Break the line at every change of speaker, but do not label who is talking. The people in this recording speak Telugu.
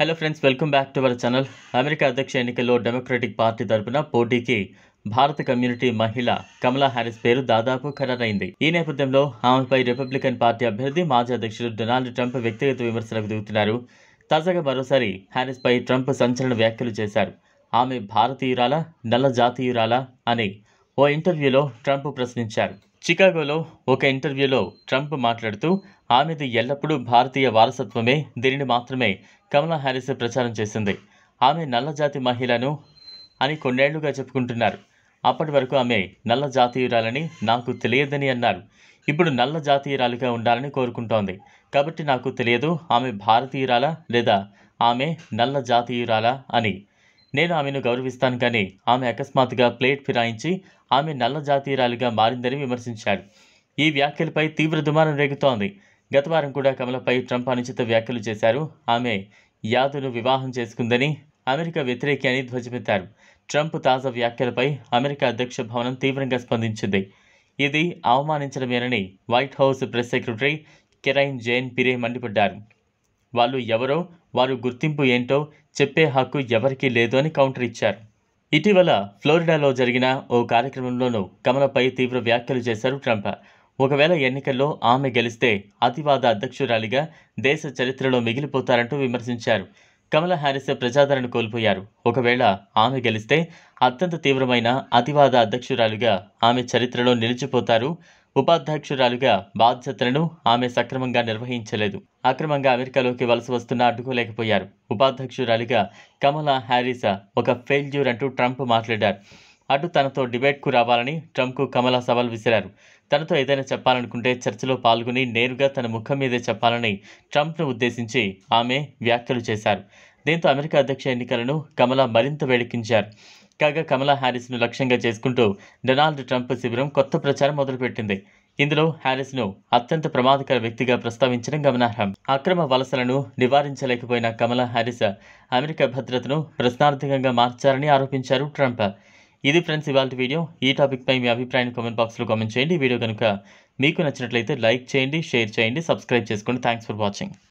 Hello friends, welcome back to our channel. America అధ్యక్ష ఎన్నికల్లో డెమోక్రటిక్ పార్టీ తరపున పోటీకి భారత కమ్యూనిటీ మహిళ కమలా హ్యారిస్ పేరు దాదాపు ఖరారైంది. ఈ నేపథ్యంలో ఆమెపై రిపబ్లికన్ పార్టీ అభ్యర్థి మాజీ అధ్యక్షుడు డొనాల్డ్ ట్రంప్ వ్యక్తిగత విమర్శలకు దిగుతున్నారు. తాజాగా మరోసారి హ్యారిస్పై ట్రంప్ సంచలన వ్యాఖ్యలు చేశారు. ఆమె భారతీయురాలా, నల్ల జాతీయురాలా అని ఓ ఇంటర్వ్యూలో ట్రంప్ ప్రశ్నించారు. చికాగోలో ఒక ఇంటర్వ్యూలో ట్రంప్ మాట్లాడుతూ ఆమెది ఎల్లప్పుడూ భారతీయ వారసత్వమే, దీనిని మాత్రమే కమలా హ్యారిస్ ప్రచారం చేసింది. ఆమె నల్ల జాతి మహిళను అని కొన్నేళ్లుగా చెప్పుకుంటున్నారు. అప్పటి వరకు ఆమె నల్ల జాతీయురాలని నాకు తెలియదని అన్నారు. ఇప్పుడు నల్ల జాతీయురాలిగా ఉండాలని కోరుకుంటోంది. కాబట్టి నాకు తెలియదు ఆమె భారతీయురాలా లేదా ఆమె నల్ల జాతీయురాలా అని. నేను ఆమెను గౌరవిస్తాను, కానీ ఆమె అకస్మాత్తుగా ప్లేట్ ఫిరాయించి ఆమె నల్ల జాతీయురాలిగా మారిందని విమర్శించారు. ఈ వ్యాఖ్యలపై తీవ్ర దుమారం రేగుతోంది. గత వారం కూడా కమలపై ట్రంప్ అనుచిత వ్యాఖ్యలు చేశారు. ఆమె యాదును వివాహం చేసుకుందని, అమెరికా వ్యతిరేకి అని ధ్వజమెత్తారు. ట్రంప్ తాజా వ్యాఖ్యలపై అమెరికా అధ్యక్ష భవనం తీవ్రంగా స్పందించింది. ఇది అవమానించడమేనని White House press secretary Karine Jean Pierre మండిపడ్డారు. వాళ్ళు ఎవరో, వారు గుర్తింపు ఏంటో చెప్పే హక్కు ఎవరికీ లేదు అని కౌంటర్ ఇచ్చారు. ఇటీవల ఫ్లోరిడాలో జరిగిన ఓ కార్యక్రమంలోనూ కమలపై తీవ్ర వ్యాఖ్యలు చేశారు ట్రంప్. ఒకవేళ ఎన్నికల్లో ఆమె గెలిస్తే అతివాద అధ్యక్షురాలిగా దేశ చరిత్రలో మిగిలిపోతారంటూ విమర్శించారు. కమలా హ్యారిస్ ప్రజాదరణ కోల్పోయారు. ఒకవేళ ఆమె గెలిస్తే అత్యంత తీవ్రమైన అతివాద అధ్యక్షురాలిగా ఆమె చరిత్రలో నిలిచిపోతారు. ఉపాధ్యక్షురాలిగా బాధ్యతలను ఆమె సక్రమంగా నిర్వహించలేదు. అక్రమంగా అమెరికాలోకి వలస వస్తున్నా అడ్డుకోలేకపోయారు. ఉపాధ్యక్షురాలిగా కమలా హ్యారిస్ ఒక ఫెయిల్యూర్ అంటూ ట్రంప్ మాట్లాడారు. అటు తనతో డిబేట్కు రావాలని ట్రంప్కు కమలా సవాల్ విసిరారు. తనతో ఏదైనా చెప్పాలనుకుంటే చర్చలో పాల్గొని నేరుగా తన ముఖం మీదే చెప్పాలని ట్రంప్ను ఉద్దేశించి ఆమె వ్యాఖ్యలు చేశారు. దీంతో అమెరికా అధ్యక్ష ఎన్నికలను కమలా మరింత వేడెక్కించారు. కాగా కమలా హ్యారిస్ను లక్ష్యంగా చేసుకుంటూ డొనాల్డ్ ట్రంప్ శిబిరం కొత్త ప్రచారం మొదలుపెట్టింది. ఇందులో హ్యారిస్ను అత్యంత ప్రమాదకర వ్యక్తిగా ప్రస్తావించడం గమనార్హం. అక్రమ వలసలను నివారించలేకపోయిన కమలా హ్యారిస్ అమెరికా భద్రతను ప్రశ్నార్థకంగా మార్చారని ఆరోపించారు ట్రంప్. ఇది ఫ్రెండ్స్ ఇవాల్టి వీడియో. ఈ టాపిక్పై మీ అభిప్రాయాన్ని కామెంట్ బాక్స్లో కామెంట్ చేయండి. ఈ వీడియో కనుక మీకు నచ్చినట్లయితే లైక్ చేయండి, షేర్ చేయండి, సబ్స్క్రైబ్ చేసుకోండి. Thanks for watching.